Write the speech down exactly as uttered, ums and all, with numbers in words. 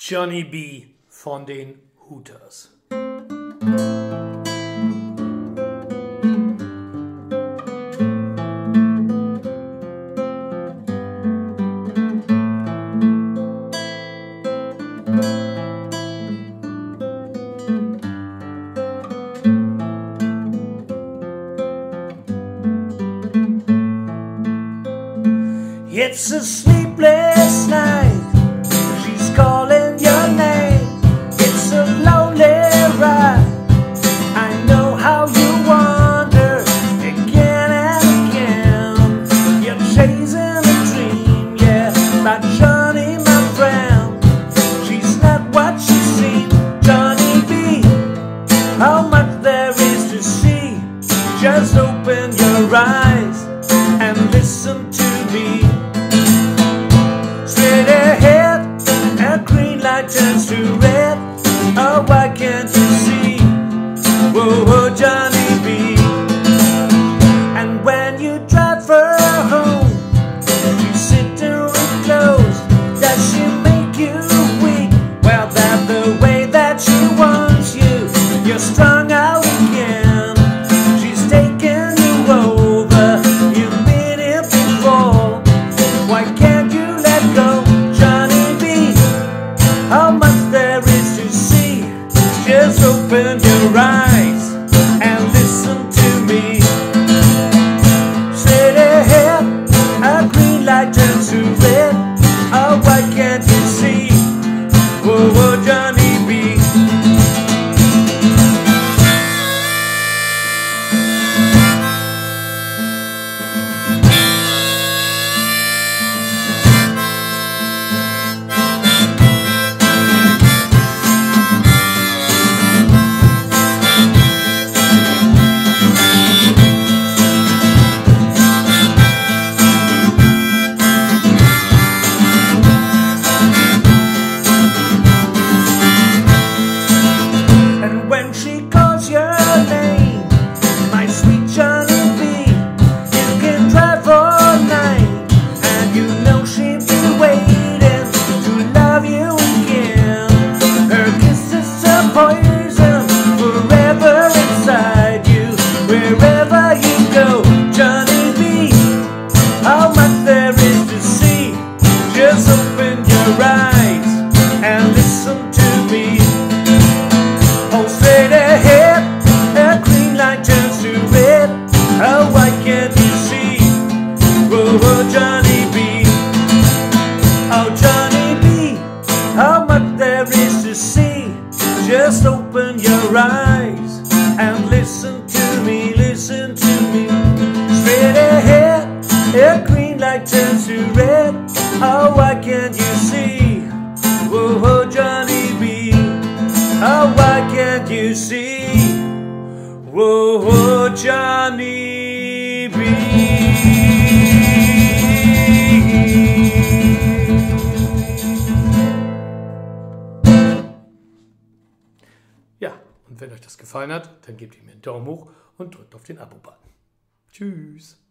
Johnny B. von den Hooters. It's a sleepless night, she's calling your name. It's a lonely ride, I know how you wander again and again. You're chasing a dream, yeah, like Johnny, my friend. She's not what she seems, Johnny B. How much there is to see, just open your eyes and listen to me. Straight ahead, a green light turns to red. Oh, why can't you see? Whoa, whoa, Johnny B. And when you drive her home, you sit there with clothes. Does she make you weak? Well, that's the way that she wants you. You're strung out again. She's taking you over. You've been here before. Why can't you let go, Johnny B? How much there is to see, just open your eyes and listen to me. Straight ahead, a green light turns to red. Oh, why can't you see? Whoa, whoa, Johnny B. Just open your eyes and listen to me, listen to me. Straight ahead, a green light turns to red. Oh, why can't you see? Whoa, whoa, Johnny B. Oh, why can't you see? Whoa, whoa, Johnny B. Und wenn euch das gefallen hat, dann gebt ihm einen Daumen hoch und drückt auf den Abo-Button. Tschüss!